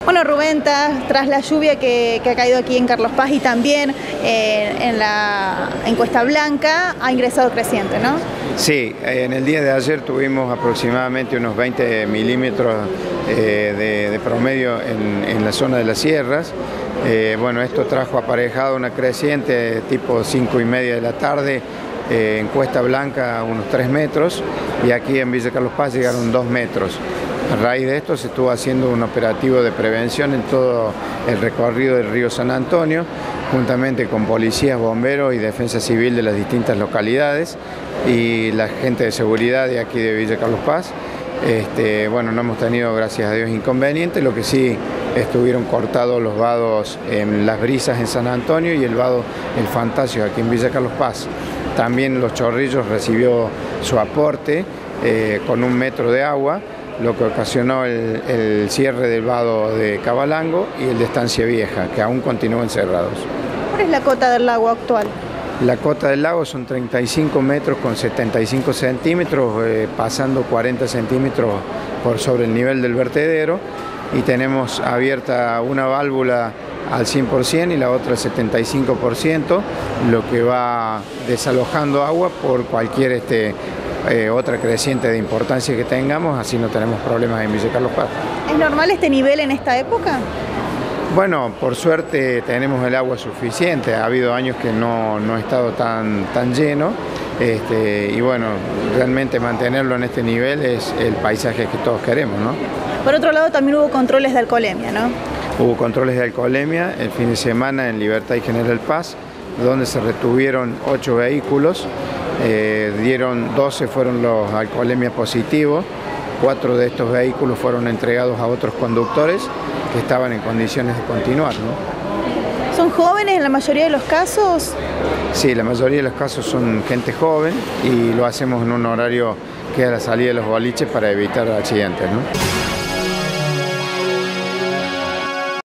Bueno, Rubén, tras la lluvia que ha caído aquí en Carlos Paz y también en Cuesta Blanca, ha ingresado creciente, ¿no? Sí, en el día de ayer tuvimos aproximadamente unos 20 milímetros de promedio en la zona de las sierras. Bueno, esto trajo aparejado una creciente tipo 5:30 de la tarde, en Cuesta Blanca unos 3 metros y aquí en Villa Carlos Paz llegaron 2 metros. A raíz de esto se estuvo haciendo un operativo de prevención en todo el recorrido del río San Antonio, juntamente con policías, bomberos y defensa civil de las distintas localidades y la gente de seguridad de aquí de Villa Carlos Paz. Bueno, no hemos tenido, gracias a Dios, inconvenientes. Lo que sí, estuvieron cortados los vados en Las Brisas en San Antonio y el vado El Fantasio aquí en Villa Carlos Paz. También Los Chorrillos recibió su aporte con 1 metro de agua, lo que ocasionó el cierre del vado de Cabalango y el de Estancia Vieja, que aún continúan cerrados. ¿Cuál es la cota del lago actual? La cota del lago son 35 metros con 75 centímetros, pasando 40 centímetros por sobre el nivel del vertedero, y tenemos abierta una válvula al 100% y la otra al 75%, lo que va desalojando agua por cualquier otra creciente de importancia que tengamos, así no tenemos problemas en Villa Carlos Paz. ¿Es normal este nivel en esta época? Bueno, por suerte tenemos el agua suficiente, ha habido años que no ha estado tan lleno, y bueno, realmente mantenerlo en este nivel es el paisaje que todos queremos, ¿no? Por otro lado, también hubo controles de alcoholemia, ¿no? Hubo controles de alcoholemia el fin de semana en Libertad y General Paz, donde se retuvieron 8 vehículos, 12 fueron los alcoholemia positivos, 4 de estos vehículos fueron entregados a otros conductores que estaban en condiciones de continuar, ¿no? ¿Son jóvenes en la mayoría de los casos? Sí, la mayoría de los casos son gente joven y lo hacemos en un horario que es a la salida de los boliches para evitar accidentes, ¿no?